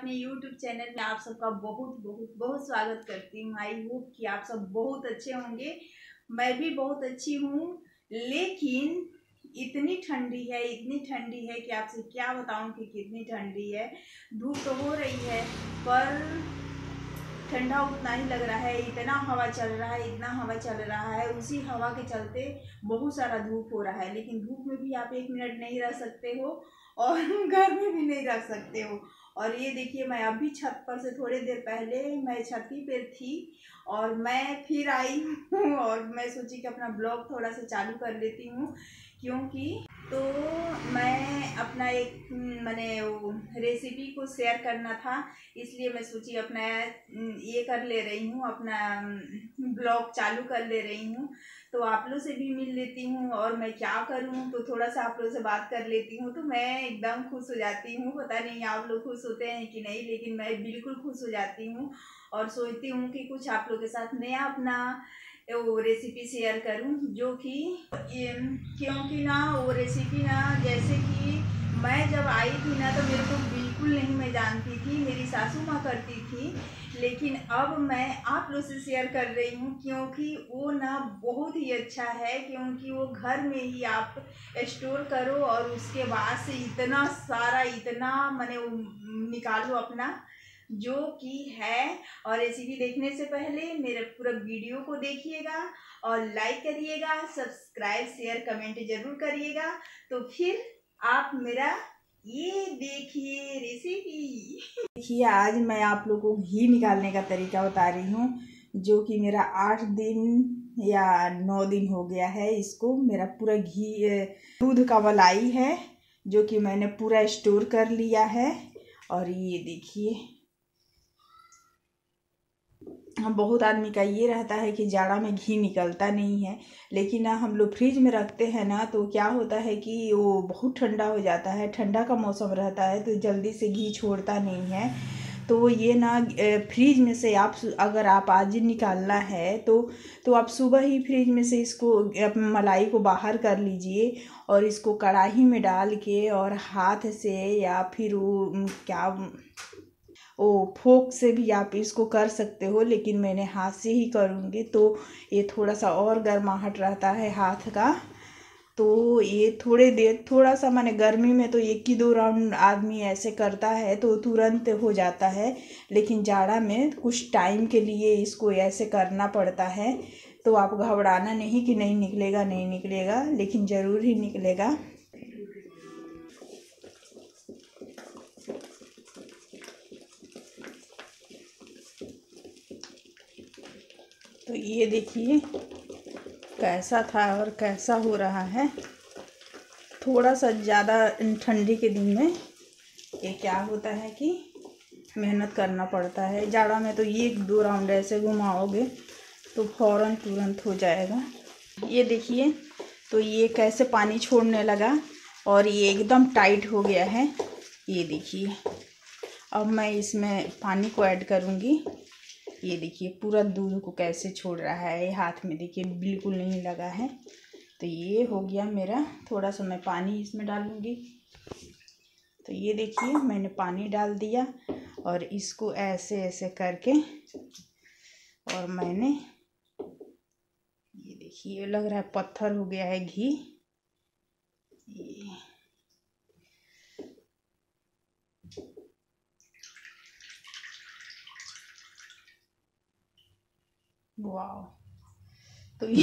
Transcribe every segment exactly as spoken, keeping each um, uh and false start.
अपने YouTube channel में आप सबका बहुत बहुत बहुत स्वागत करती हूँ। आई होप कि आप सब बहुत अच्छे होंगे। मैं भी बहुत अच्छी हूँ, लेकिन इतनी ठंडी है इतनी ठंडी है कि आपसे क्या बताऊँ कि कितनी ठंडी है। धूप तो हो रही है पर ठंडा उतना ही लग रहा है। इतना हवा चल रहा है इतना हवा चल रहा है, उसी हवा के चलते बहुत सारा धूप हो रहा है। लेकिन धूप में भी आप एक मिनट नहीं रह सकते हो और घर में भी नहीं रख सकते हो। और ये देखिए, मैं अभी छत पर से थोड़ी देर पहले मैं छती पर थी और मैं फिर आई हूँ और मैं सोची कि अपना ब्लॉग थोड़ा सा चालू कर लेती हूँ, क्योंकि तो मैं अपना एक मैंने रेसिपी को शेयर करना था, इसलिए मैं सोची अपना ये कर ले रही हूँ, अपना ब्लॉग चालू कर ले रही हूँ। तो आप लोग से भी मिल लेती हूँ और मैं क्या करूँ तो थोड़ा सा आप लोग से बात कर लेती हूँ, तो मैं एकदम खुश हो जाती हूँ। पता नहीं आप लोग खुश होते हैं कि नहीं, लेकिन मैं बिल्कुल खुश हो जाती हूँ और सोचती हूँ कि कुछ आप लोग के साथ नया अपना वो रेसिपी शेयर करूं, जो कि क्योंकि ना वो रेसिपी ना, जैसे कि मैं जब आई थी ना तो मेरे को बिल्कुल नहीं मैं जानती थी, मेरी सासू माँ करती थी, लेकिन अब मैं आप लोग से शेयर कर रही हूँ क्योंकि वो ना बहुत ही अच्छा है। क्योंकि वो घर में ही आप स्टोर करो और उसके बाद से इतना सारा इतना मैंने निकालो अपना जो कि है। और रेसिपी देखने से पहले मेरे पूरा वीडियो को देखिएगा और लाइक करिएगा, सब्सक्राइब शेयर कमेंट जरूर करिएगा। तो फिर आप मेरा ये देखिए रेसिपी। देखिए, आज मैं आप लोगों को घी निकालने का तरीका बता रही हूँ, जो कि मेरा आठ दिन या नौ दिन हो गया है। इसको मेरा पूरा घी दूध का मलाई है जो कि मैंने पूरा स्टोर कर लिया है। और ये देखिए, बहुत आदमी का ये रहता है कि जाड़ा में घी निकलता नहीं है, लेकिन ना हम लोग फ्रिज में रखते हैं ना तो क्या होता है कि वो बहुत ठंडा हो जाता है। ठंडा का मौसम रहता है तो जल्दी से घी छोड़ता नहीं है। तो ये ना फ्रिज में से आप अगर आप आज निकालना है तो तो आप सुबह ही फ्रिज में से इसको मलाई को बाहर कर लीजिए और इसको कढ़ाई में डाल के और हाथ से या फिर वो क्या ओ फोक से भी आप इसको कर सकते हो, लेकिन मैंने हाथ से ही करूँगी तो ये थोड़ा सा और गर्माहट रहता है हाथ का। तो ये थोड़े देर थोड़ा सा मैंने गर्मी में तो एक ही दो राउंड आदमी ऐसे करता है तो तुरंत हो जाता है, लेकिन जाड़ा में कुछ टाइम के लिए इसको ऐसे करना पड़ता है। तो आप घबराना नहीं कि नहीं निकलेगा नहीं निकलेगा, लेकिन ज़रूर ही निकलेगा। तो ये देखिए कैसा था और कैसा हो रहा है। थोड़ा सा ज़्यादा ठंडी के दिन में ये क्या होता है कि मेहनत करना पड़ता है। जाड़ा में तो ये दो राउंड ऐसे घुमाओगे तो फ़ौरन तुरंत हो जाएगा। ये देखिए, तो ये कैसे पानी छोड़ने लगा और ये एकदम टाइट हो गया है। ये देखिए, अब मैं इसमें पानी को ऐड करूँगी। ये देखिए पूरा दूध को कैसे छोड़ रहा है, हाथ में देखिए बिल्कुल नहीं लगा है। तो ये हो गया मेरा। थोड़ा सा मैं पानी इसमें डालूँगी। तो ये देखिए मैंने पानी डाल दिया और इसको ऐसे ऐसे करके और मैंने ये देखिए लग रहा है पत्थर हो गया है घी। ये वाह, तो ये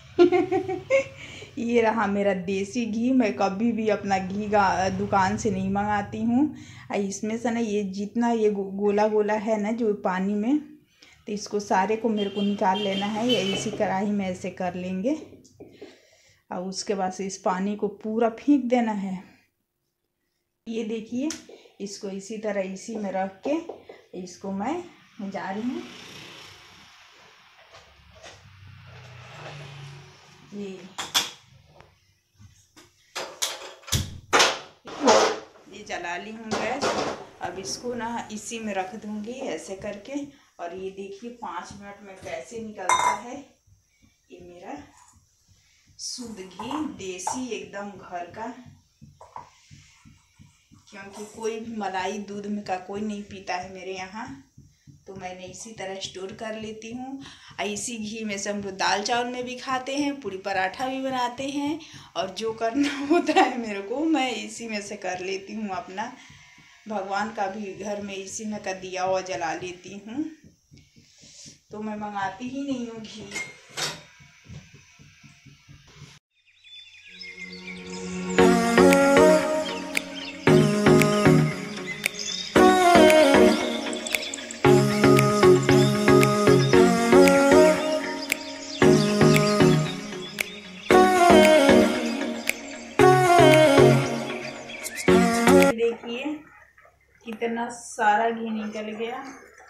ये रहा मेरा देसी घी। मैं कभी भी अपना घी का दुकान से नहीं मंगाती हूँ। इसमें से ना ये जितना ये गो, गोला गोला है ना जो पानी में, तो इसको सारे को मेरे को निकाल लेना है या इसी कढ़ाई में ऐसे कर लेंगे और उसके बाद से इस पानी को पूरा फेंक देना है। ये देखिए, इसको इसी तरह इसी में रख के इसको मैं जा रही हूँ। ये ये जला ली हूँ गैस। अब इसको ना इसी में रख दूँगी ऐसे करके। और ये देखिए पाँच मिनट में कैसे निकलता है ये मेरा शुद्ध घी, देसी एकदम घर का। क्योंकि कोई भी मलाई दूध में का कोई नहीं पीता है मेरे यहाँ, तो मैंने इसी तरह स्टोर कर लेती हूँ। और इसी घी में से हम लोग दाल चावल में भी खाते हैं, पूरी पराठा भी बनाते हैं, और जो करना होता है मेरे को मैं इसी में से कर लेती हूँ। अपना भगवान का भी घर में इसी में का दिया हुआ जला लेती हूँ, तो मैं मंगाती ही नहीं हूँ घी। देखिए कितना सारा घी निकल गया।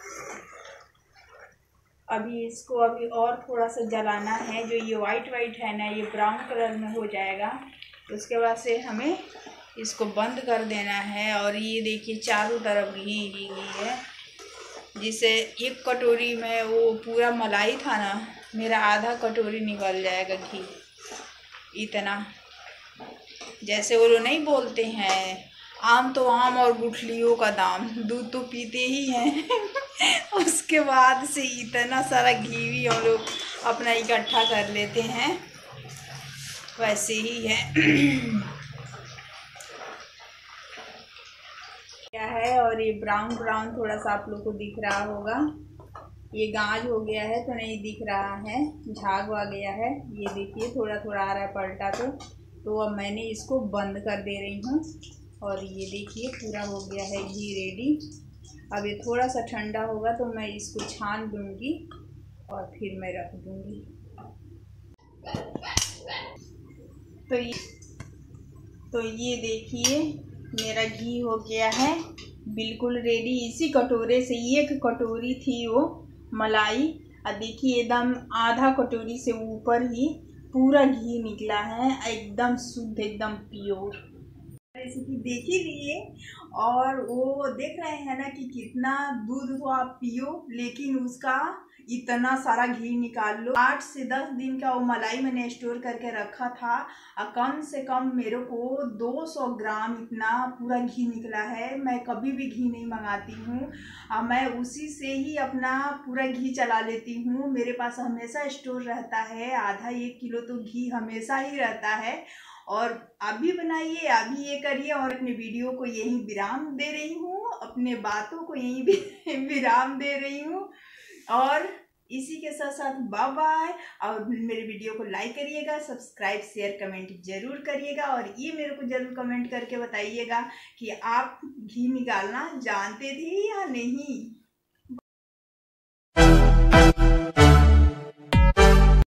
अभी इसको अभी और थोड़ा सा जलाना है, जो ये वाइट वाइट है ना ये ब्राउन कलर में हो जाएगा, उसके बाद से हमें इसको बंद कर देना है। और ये देखिए चारों तरफ घी ही घी है, जिसे एक कटोरी में वो पूरा मलाई था ना, मेरा आधा कटोरी निकल जाएगा घी। इतना, जैसे वो लोग नहीं बोलते हैं आम तो आम और गुठलियों का दाम, दूध तो पीते ही हैं उसके बाद से इतना सारा घी भी हम लोग अपना इकट्ठा कर लेते हैं, वैसे ही है क्या है। और ये ब्राउन ब्राउन थोड़ा सा आप लोग को दिख रहा होगा, ये गाज हो गया है तो नहीं दिख रहा है, झाग आ गया है। ये देखिए थोड़ा थोड़ा आ रहा है पलटा तो तो अब मैंने इसको बंद कर दे रही हूँ। और ये देखिए पूरा हो गया है घी रेडी। अब ये थोड़ा सा ठंडा होगा तो मैं इसको छान दूंगी और फिर मैं रख दूंगी। तो ये तो ये देखिए मेरा घी हो गया है बिल्कुल रेडी। इसी कटोरे से एक कटोरी थी वो मलाई, और देखिए एकदम आधा कटोरी से ऊपर ही पूरा घी निकला है, एकदम शुद्ध एकदम प्योर। रेसिपी देख ही लिए, और वो देख रहे हैं ना कि कितना दूध को आप पियो लेकिन उसका इतना सारा घी निकाल लो। आठ से दस दिन का वो मलाई मैंने स्टोर करके रखा था, और कम से कम मेरे को दो सौ ग्राम इतना पूरा घी निकला है। मैं कभी भी घी नहीं मंगाती हूँ, मैं उसी से ही अपना पूरा घी चला लेती हूँ। मेरे पास हमेशा स्टोर रहता है, आधा एक किलो तो घी हमेशा ही रहता है। और आप भी बनाइए, आप भी ये करिए। और अपने वीडियो को यहीं विराम दे रही हूँ, अपने बातों को यहीं विराम दे रही हूँ। और इसी के साथ साथ बाय बाय। और मेरे वीडियो को लाइक करिएगा, सब्सक्राइब शेयर कमेंट जरूर करिएगा, और ये मेरे को जरूर कमेंट करके बताइएगा कि आप घी निकालना जानते थे या नहीं।